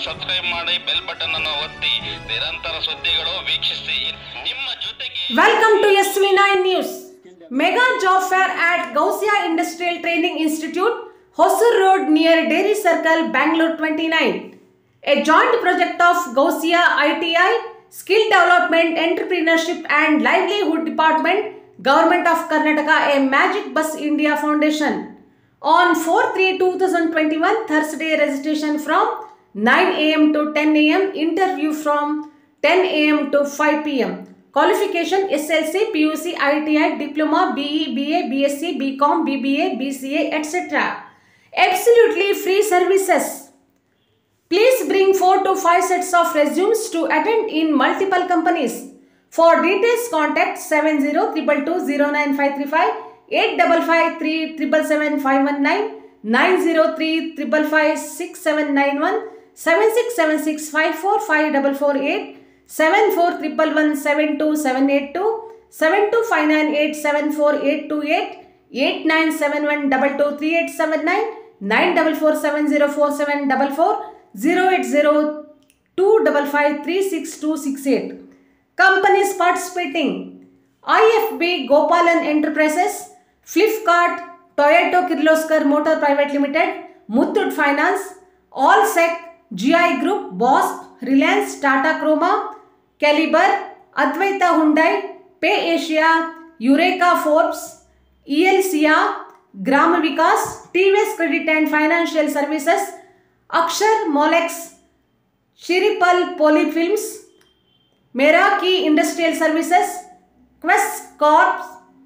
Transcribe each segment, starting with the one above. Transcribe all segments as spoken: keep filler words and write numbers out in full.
Subscribe ಮಾಡಿ bell button ಅನ್ನು ಒತ್ತಿ ನಿರಂತರ ಸುದ್ದಿಗಳು ವೀಕ್ಷಿಸಿ ನಿಮ್ಮ ಜೊತೆಗೆ welcome to S V nine news mega job fair at Gausia Industrial Training Institute Hosur Road near Dairy Circle Bangalore twenty-nine, a joint project of Gausia I T I, Skill Development, Entrepreneurship and Livelihood Department, Government of Karnataka, a Magic Bus India Foundation. On four three twenty twenty-one, Thursday, registration from nine a m to ten a m, interview from ten a m to five p m Qualification S L C, P U C, I T I, Diploma, B E, B A, B S c, B Com, B B A, B C A, et cetera. Absolutely free services. Please bring four to five sets of resumes to attend in multiple companies. For details, contact seven zero two two two zero nine five three five, eight five five three seven seven five one nine, nine zero three five five six seven nine one, seven six seven six five four five four four eight, seven four one one one seven two seven eight two, seven two five nine eight seven four eight two eight, eight nine seven one two two three eight seven nine, nine four four seven zero four seven four four, zero eight zero two five five three six two six eight. Companies participating: I F B Gopalan Enterprises, Flipkart, Toyota Kirloskar Motor Private Limited, Muthoot Finance, Allsec, G I Group, Bosch, Reliance, Tata Croma, Caliber, Advaita Hyundai, Pay Asia, Eureka Forbes, E L C A, Gram Vikas, T V S Credit and Financial Services, Akshar Molex, Shiripal Polyfilms, Meraki Industrial Services, Quest Corp,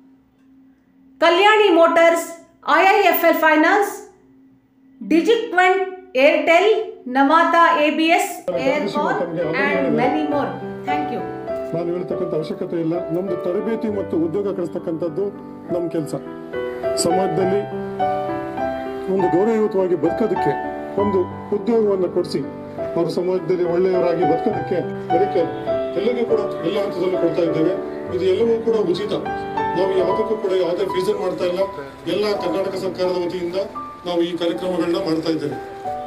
Kalyani Motors, I I F L Finance, Digiquent, Airtel, Navata A B S, Aircon and many more. Thank you. ನಾನು ಹೇಳ್ತಕ್ಕಂಥ ಅವಶ್ಯಕತೆ ಇಲ್ಲ. ನಮ್ದು ತರಬೇತಿ ಮತ್ತು ಉದ್ಯೋಗ ಕಳಿಸ್ತಕ್ಕಂಥದ್ದು ನಮ್ಮ ಕೆಲಸ. ಸಮಾಜದಲ್ಲಿ ಒಂದು ಗೌರವಯುತವಾಗಿ ಬದುಕೋದಕ್ಕೆ ಒಂದು ಉದ್ಯೋಗವನ್ನು ಕೊಡಿಸಿ ಅವರು ಸಮಾಜದಲ್ಲಿ ಒಳ್ಳೆಯವರಾಗಿ ಬದುಕೋದಕ್ಕೆ ಅದಕ್ಕೆ ಎಲ್ಲರಿಗೂ ಕೂಡ ಎಲ್ಲ ಹಂತದಲ್ಲೂ ಕೊಡ್ತಾ ಇದ್ದೇವೆ. ಇದು ಎಲ್ಲವೂ ಕೂಡ ಉಚಿತ. ನಾವು ಯಾವುದಕ್ಕೂ ಕೂಡ ಯಾವುದೇ ಫೀಸನ್ ಮಾಡ್ತಾ ಇಲ್ಲ. ಎಲ್ಲ ಕರ್ನಾಟಕ ಸರ್ಕಾರದ ವತಿಯಿಂದ ನಾವು ಈ ಕಾರ್ಯಕ್ರಮಗಳನ್ನ ಮಾಡ್ತಾ ಇದ್ದೇವೆ.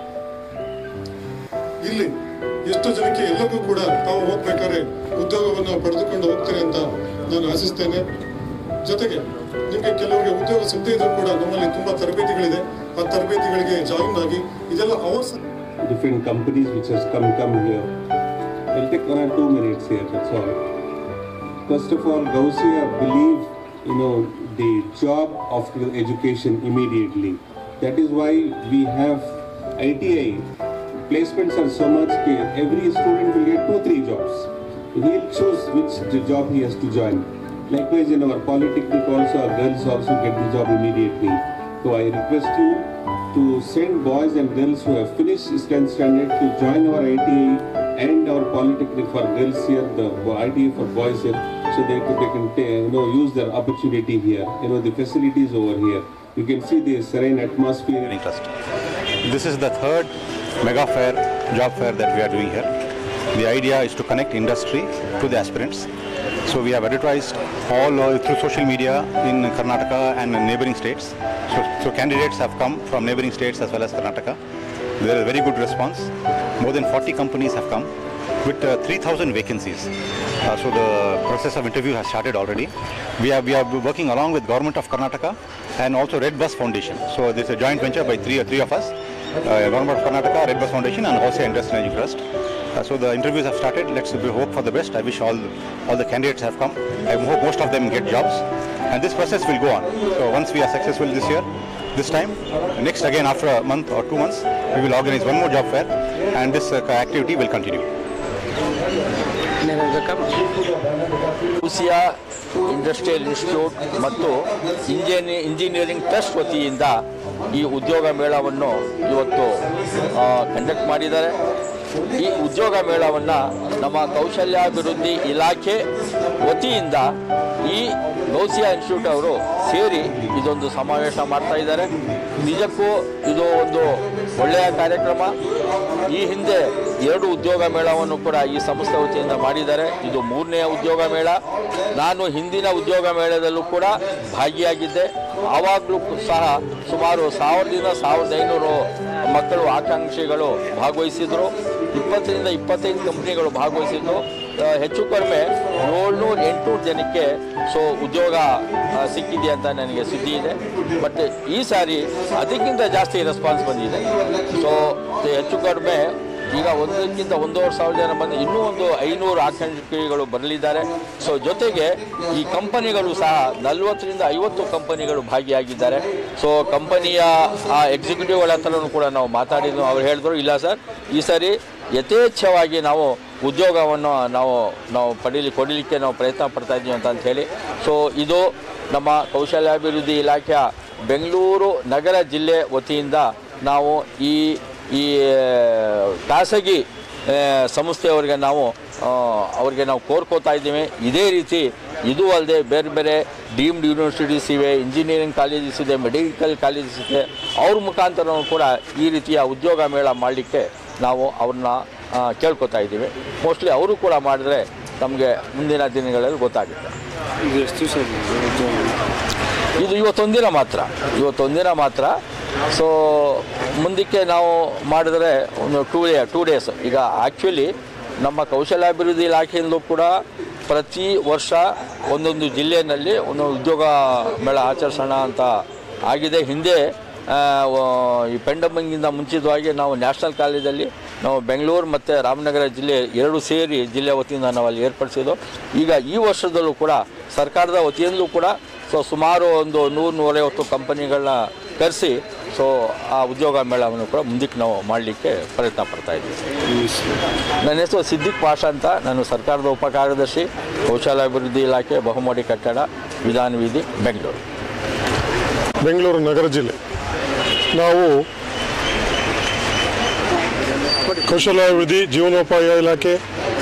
ಇಲ್ಲಿ ಎಷ್ಟು ಜನಕ್ಕೆ ಎಲ್ಲರಿಗೂ ಕೂಡ ತಾವು ಹೋಗ್ಬೇಕಾದ್ರೆ ಉದ್ಯೋಗವನ್ನು ಪಡೆದುಕೊಂಡು ಹೋಗ್ತಾರೆ ಅಂತ ನಾನು ಆಶಿಸ್ತೇನೆ. ಜೊತೆಗೆ ನಿಮಗೆ ಕೆಲವರಿಗೆ ಉದ್ಯೋಗ ಸಿಗದೇ ಇದ್ರೂ ಕೂಡ ನಮ್ಮಲ್ಲಿ ತುಂಬಾ ತರಬೇತಿಗಳಿದೆ. ಆ ತರಬೇತಿಗಳಿಗೆ ಜಾಯಿನ್ ಆಗಿ ಇದೆಲ್ಲ ours different companies which has come come here. I'll take one or two minutes here, that's all. First of all, Gausia believe, you know, the job after education immediately. That is why we have I T I. Placements are so much that every student will get two, three jobs. He'll choose which job he has to join. Likewise, in our polytechnic also, our girls also get the job immediately. So I request you to send boys and girls who have finished tenth standard to join our I T I and our polytechnic for girls here, the I T I for boys here, so they, could, they can you know, use their opportunity here. You know, the facilities over here. You can see the serene atmosphere. Interest. This is the third mega fair, job fair that we are doing here. The idea is to connect industry to the aspirants. So we have advertised all uh, through social media in Karnataka and neighboring states. So, so candidates have come from neighboring states as well as Karnataka. There is a very good response. More than forty companies have come with uh, three thousand vacancies. Uh, so the process of interview has started already. We are, we are working along with Government of Karnataka and also Red Bus Foundation. So this is a joint venture by three, three of us. Uh, Government of Karnataka, Red Bus Foundation and also Industrial Energy Trust. Uh, so the interviews have started. Let's hope for the best. I wish all all the candidates have come. I hope most of them get jobs. And this process will go on. So once we are successful this year, this time, next again after a month or two months, we will organize one more job fair and this uh, activity will continue. Gausia industrial institute ಮತ್ತು engineering engineering trust ವತಿಯಿಂದ ಈ ಉದ್ಯೋಗ ಮೇಳವನ್ನು ಇವತ್ತು conduct ಮಾಡಿದ್ದಾರೆ. ಈ ಉದ್ಯೋಗ ಮೇಳವನ್ನು ನಮ್ಮ ಕೌಶಲ್ಯಾಭಿವೃದ್ಧಿ ಇಲಾಖೆ ವತಿಯಿಂದ ಈ ಗೌಸಿಯಾ ಇನ್ಸ್ಟಿಟ್ಯೂಟ್ ಅವರು ಸೇರಿ ಇದೊಂದು ಸಮಾವೇಶ ಮಾಡ್ತಾ ಇದ್ದಾರೆ. ನಿಜಕ್ಕೂ ಇದು ಒಂದು ಒಳ್ಳೆಯ ಕಾರ್ಯಕ್ರಮ. ಈ ಹಿಂದೆ ಎರಡು ಉದ್ಯೋಗ ಮೇಳವನ್ನು ಕೂಡ ಈ ಸಂಸ್ಥೆ ವತಿಯಿಂದ ಮಾಡಿದ್ದಾರೆ. ಇದು ಮೂರನೆಯ ಉದ್ಯೋಗ ಮೇಳ. ನಾನು ಹಿಂದಿನ ಉದ್ಯೋಗ ಮೇಳದಲ್ಲೂ ಕೂಡ ಭಾಗಿಯಾಗಿದ್ದೆ. ಆವಾಗಲೂ ಸಹ ಸುಮಾರು ಸಾವಿರದಿಂದ ಸಾವಿರದ ಐನೂರು ಮಕ್ಕಳು ಆಕಾಂಕ್ಷಿಗಳು ಭಾಗವಹಿಸಿದರು. ಇಪ್ಪತ್ತರಿಂದ ಇಪ್ಪತ್ತೈದು ಕಂಪ್ನಿಗಳು ಭಾಗವಹಿಸಿದ್ದು. ಹೆಚ್ಚು ಕಡಿಮೆ ಏಳ್ನೂರು ಎಂಟುನೂರು ಜನಕ್ಕೆ ಸೊ ಉದ್ಯೋಗ ಸಿಕ್ಕಿದೆ ಅಂತ ನನಗೆ ಸುದ್ದಿ ಇದೆ. ಬಟ್ ಈ ಸಾರಿ ಅದಕ್ಕಿಂತ ಜಾಸ್ತಿ ರೆಸ್ಪಾನ್ಸ್ ಬಂದಿದೆ. ಸೊ ಹೆಚ್ಚು ಕಡಿಮೆ ಈಗ ಒಂದಕ್ಕಿಂತ ಒಂದೂವರೆ ಸಾವಿರ ಜನ ಬಂದು ಇನ್ನೂ ಒಂದು ಐನೂರು ಆಕಾಂಕ್ಷಿಗಳು ಬರಲಿದ್ದಾರೆ. ಸೊ ಜೊತೆಗೆ ಈ ಕಂಪನಿಗಳು ಸಹ ನಲವತ್ತರಿಂದ ಐವತ್ತು ಕಂಪನಿಗಳು ಭಾಗಿಯಾಗಿದ್ದಾರೆ. ಸೊ ಕಂಪನಿಯ ಆ ಎಕ್ಸಿಕ್ಯೂಟಿವ್ಗಳ ಹತ್ರನೂ ಕೂಡ ನಾವು ಮಾತಾಡಿದ್ವು. ಅವ್ರು ಹೇಳಿದ್ರು, ಇಲ್ಲ ಸರ್, ಈ ಸಾರಿ ಯಥೇಚ್ಛವಾಗಿ ನಾವು ಉದ್ಯೋಗವನ್ನು ನಾವು ನಾವು ಪಡೀಲಿ ಕೊಡಲಿಕ್ಕೆ ನಾವು ಪ್ರಯತ್ನ ಪಡ್ತಾ ಇದ್ದೀವಿ ಅಂತ ಅಂತ ಹೇಳಿ. ಸೊ ಇದು ನಮ್ಮ ಕೌಶಲ್ಯಾಭಿವೃದ್ಧಿ ಇಲಾಖೆಯ ಬೆಂಗಳೂರು ನಗರ ಜಿಲ್ಲೆ ವತಿಯಿಂದ ನಾವು ಈ ಈ ಖಾಸಗಿ ಸಂಸ್ಥೆಯವರಿಗೆ ನಾವು ಅವರಿಗೆ ನಾವು ಕೋರ್ಕೋತಾ ಇದ್ದೀವಿ. ಇದೇ ರೀತಿ ಇದು ಅಲ್ಲದೆ ಬೇರೆ ಬೇರೆ ಡೀಮ್ಡ್ ಯೂನಿವರ್ಸಿಟೀಸ್ ಇವೆ, ಇಂಜಿನಿಯರಿಂಗ್ ಕಾಲೇಜಸ್ ಇದೆ, ಮೆಡಿಕಲ್ ಕಾಲೇಜಸ್ ಇದೆ. ಅವ್ರ ಮುಖಾಂತರವೂ ಕೂಡ ಈ ರೀತಿಯ ಉದ್ಯೋಗ ಮೇಳ ಮಾಡಲಿಕ್ಕೆ ನಾವು ಅವ್ರನ್ನ ಕೇಳ್ಕೊತಾ ಇದ್ದೀವಿ. ಮೋಸ್ಟ್ಲಿ ಅವರು ಕೂಡ ಮಾಡಿದ್ರೆ ನಮಗೆ ಮುಂದಿನ ದಿನಗಳಲ್ಲಿ ಗೊತ್ತಾಗುತ್ತೆ. ಇದು ಇವತ್ತೊಂದಿನ ಮಾತ್ರ ಇವತ್ತೊಂದಿನ ಮಾತ್ರ ಸೊ ಮುಂದಕ್ಕೆ ನಾವು ಮಾಡಿದ್ರೆ ಒಂದು ಟೂ ಡೇ ಟೂ ಡೇಸ್ ಈಗ ಆ್ಯಕ್ಚುಲಿ ನಮ್ಮ ಕೌಶಲ್ಯಾಭಿವೃದ್ಧಿ ಇಲಾಖೆಯಿಂದಲೂ ಕೂಡ ಪ್ರತಿ ವರ್ಷ ಒಂದೊಂದು ಜಿಲ್ಲೆಯಲ್ಲಿ ಒಂದೊಂದು ಉದ್ಯೋಗ ಮೇಳ ಆಚರಿಸೋಣ ಅಂತ ಆಗಿದೆ. ಹಿಂದೆ ಈ ಪೆಂಡಮಿಂಗಿಂದ ಮುಂಚಿತವಾಗಿ ನಾವು ನ್ಯಾಷನಲ್ ಕಾಲೇಜಲ್ಲಿ ನಾವು ಬೆಂಗಳೂರು ಮತ್ತು ರಾಮನಗರ ಜಿಲ್ಲೆ ಎರಡು ಸೇರಿ ಜಿಲ್ಲೆ ವತಿಯಿಂದ ನಾವು ಅಲ್ಲಿ ಏರ್ಪಡಿಸಿದ್ದು. ಈಗ ಈ ವರ್ಷದಲ್ಲೂ ಕೂಡ ಸರ್ಕಾರದ ವತಿಯಿಂದಲೂ ಕೂಡ ಸೊ ಸುಮಾರು ಒಂದು ನೂರು ನೂರೈವತ್ತು ಕಂಪನಿಗಳನ್ನ ಕರೆಸಿ ಸೊ ಆ ಉದ್ಯೋಗ ಮೇಳವನ್ನು ಕೂಡ ಮುಂದಕ್ಕೆ ನಾವು ಮಾಡಲಿಕ್ಕೆ ಪ್ರಯತ್ನ ಪಡ್ತಾ ಇದ್ದೀವಿ. ನನ್ನ ಹೆಸರು ಸಿದ್ದಿಕ್ ಪಾಷಾ ಅಂತ. ನಾನು ಸರ್ಕಾರದ ಉಪಕಾರ್ಯದರ್ಶಿ, ಕೌಶಲ್ಯಾಭಿವೃದ್ಧಿ ಇಲಾಖೆ, ಬಹುಮಹಡಿ ಕಟ್ಟಡ, ವಿಧಾನ ವೀಧಿ, ಬೆಂಗಳೂರು. ಬೆಂಗಳೂರು ನಗರ ಜಿಲ್ಲೆ ನಾವು ಕೌಶಲ್ಯಾಭಿವೃದ್ಧಿ ಜೀವನೋಪಾಯ ಇಲಾಖೆ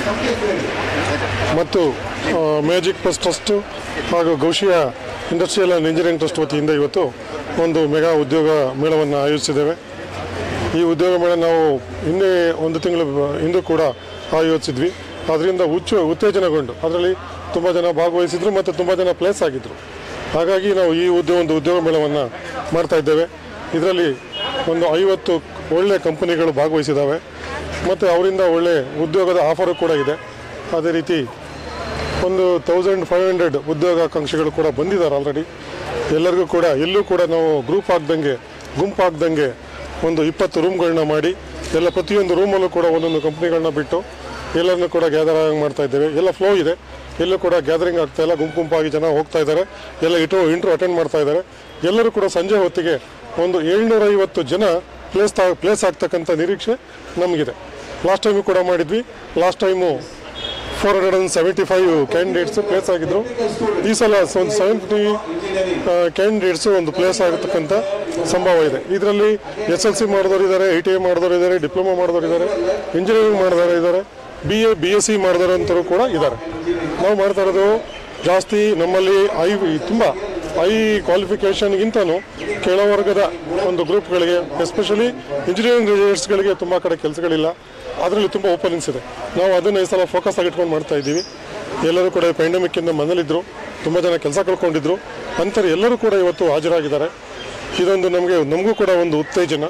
ಮತ್ತು ಮ್ಯಾಜಿಕ್ ಪ್ಲಸ್ ಟ್ರಸ್ಟ್ ಹಾಗೂ Gausia industrial and engineering trust ವತಿಯಿಂದ ಇವತ್ತು ಒಂದು ಮೆಗಾ ಉದ್ಯೋಗ ಮೇಳವನ್ನು ಆಯೋಜಿಸಿದ್ದೇವೆ. ಈ ಉದ್ಯೋಗ ಮೇಳ ನಾವು ಹಿಂದೆ ಒಂದು ತಿಂಗಳ ಹಿಂದೂ ಕೂಡ ಆಯೋಜಿಸಿದ್ವಿ. ಅದರಿಂದ ಹುಚ್ಚು ಉತ್ತೇಜನಗೊಂಡು ಅದರಲ್ಲಿ ತುಂಬ ಜನ ಭಾಗವಹಿಸಿದ್ರು ಮತ್ತು ತುಂಬ ಜನ ಪ್ಲೇಸ್ ಆಗಿದ್ದರು. ಹಾಗಾಗಿ ನಾವು ಈ ಉದ್ಯೋಗ ಒಂದು ಉದ್ಯೋಗ ಮೇಳವನ್ನು ಮಾಡ್ತಾ ಇದ್ದೇವೆ. ಇದರಲ್ಲಿ ಒಂದು ಐವತ್ತು ಒಳ್ಳೆಯ ಕಂಪನಿಗಳು ಭಾಗವಹಿಸಿದ್ದಾವೆ ಮತ್ತು ಅವರಿಂದ ಒಳ್ಳೆಯ ಉದ್ಯೋಗದ ಆಫರು ಕೂಡ ಇದೆ. ಅದೇ ರೀತಿ ಒಂದು ತೌಸಂಡ್ ಫೈವ್ ಹಂಡ್ರೆಡ್ ಉದ್ಯೋಗಾಕಾಂಕ್ಷಿಗಳು ಕೂಡ ಬಂದಿದ್ದಾರೆ ಆಲ್ರೆಡಿ. ಎಲ್ಲರಿಗೂ ಕೂಡ ಎಲ್ಲೂ ಕೂಡ ನಾವು ಗ್ರೂಪ್ ಆಗ್ದಂಗೆ ಗುಂಪು ಆಗ್ದಂಗೆ ಒಂದು ಇಪ್ಪತ್ತು ರೂಮ್ಗಳನ್ನ ಮಾಡಿ ಎಲ್ಲ ಪ್ರತಿಯೊಂದು ರೂಮಲ್ಲೂ ಕೂಡ ಒಂದೊಂದು ಕಂಪ್ನಿಗಳನ್ನ ಬಿಟ್ಟು ಎಲ್ಲರನ್ನೂ ಕೂಡ ಗ್ಯಾದರ್ ಆಗಿ ಮಾಡ್ತಾ ಇದ್ದೇವೆ. ಎಲ್ಲ ಫ್ಲೋ ಇದೆ, ಎಲ್ಲೂ ಕೂಡ ಗ್ಯಾದರಿಂಗ್ ಆಗ್ತಾ ಇಲ್ಲ. ಗುಂಪು ಗುಂಪಾಗಿ ಜನ ಹೋಗ್ತಾ ಇದ್ದಾರೆ, ಎಲ್ಲ ಇಟು ಇಂಟ್ರು ಅಟೆಂಡ್ ಮಾಡ್ತಾ ಇದ್ದಾರೆ. ಎಲ್ಲರೂ ಕೂಡ ಸಂಜೆ ಹೊತ್ತಿಗೆ ಒಂದು ಏಳ್ನೂರೈವತ್ತು ಜನ ಪ್ಲೇಸ್ ತಾ ಪ್ಲೇಸ್ ಆಗ್ತಕ್ಕಂಥ ನಿರೀಕ್ಷೆ ನಮಗಿದೆ. ಲಾಸ್ಟ್ ಟೈಮು ಕೂಡ ಮಾಡಿದ್ವಿ. Last time four hundred and seventy five candidates place ಆಗಿದ್ದರು. ಈ ಸಲ ಒಂದು ಸೆವೆಂಟಿ ಕ್ಯಾಂಡಿಡೇಟ್ಸು ಒಂದು ಪ್ಲೇಸ್ ಆಗತಕ್ಕಂಥ ಸಂಭವ ಇದೆ. ಇದರಲ್ಲಿ ಎಸ್ ಎಲ್ ಸಿ ಮಾಡಿದವರು ಇದ್ದಾರೆ, ಐ ಟಿ ಐ ಮಾಡಿದವರು ಇದ್ದಾರೆ, ಡಿಪ್ಲೊಮಾ ಮಾಡಿದವರು ಇದ್ದಾರೆ, ಇಂಜಿನಿಯರಿಂಗ್ ಮಾಡಿದವರು ಇದ್ದಾರೆ, B A B S C ಮಾಡಿದವರಂತರೂ ಕೂಡ ಇದ್ದಾರೆ. ನಾವು ಮಾಡ್ತಾ ಇರೋದು ಜಾಸ್ತಿ ನಮ್ಮಲ್ಲಿ ಐ ತುಂಬ ಐ ಕ್ವಾಲಿಫಿಕೇಷನ್ಗಿಂತನೂ ಕೆಳವರ್ಗದ ಒಂದು ಗ್ರೂಪ್ಗಳಿಗೆ, ಎಸ್ಪೆಷಲಿ ಇಂಜಿನಿಯರಿಂಗ್ ಗ್ರಾಜುಯೇಟ್ಸ್ಗಳಿಗೆ ತುಂಬ ಕಡೆ ಕೆಲಸಗಳಿಲ್ಲ. ಅದರಲ್ಲಿ ತುಂಬ ಓಪನಿಂಗ್ಸ್ ಇದೆ. ನಾವು ಅದನ್ನು ಈ ಸಲ ಫೋಕಸ್ ಆಗಿ ಇಟ್ಕೊಂಡು ಮಾಡ್ತಾ ಇದ್ದೀವಿ. ಎಲ್ಲರೂ ಕೂಡ ಪ್ಯಾಂಡಮಿಕ್ಕಿಂದ ಮನೇಲಿದ್ದರು, ತುಂಬ ಜನ ಕೆಲಸ ಕಳ್ಕೊಂಡಿದ್ರು. ಅಂತಾರೆ ಎಲ್ಲರೂ ಕೂಡ ಇವತ್ತು ಹಾಜರಾಗಿದ್ದಾರೆ. ಇದೊಂದು ನಮಗೆ ನಮಗೂ ಕೂಡ ಒಂದು ಉತ್ತೇಜನ.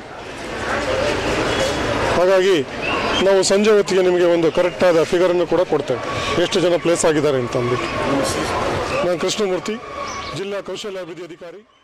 ಹಾಗಾಗಿ ನಾವು ಸಂಜೆ ಹೊತ್ತಿಗೆ ನಿಮಗೆ ಒಂದು ಕರೆಕ್ಟಾದ ಫಿಗರನ್ನು ಕೂಡ ಕೊಡ್ತೇವೆ, ಎಷ್ಟು ಜನ ಪ್ಲೇಸ್ ಆಗಿದ್ದಾರೆ ಅಂತ ಅಂದ್ಬಿಟ್ಟು. ನಾನು ಕೃಷ್ಣಮೂರ್ತಿ, ಜಿಲ್ಲಾ ಕೌಶಲ್ಯಾಭಿವೃದ್ಧಿ ಅಧಿಕಾರಿ.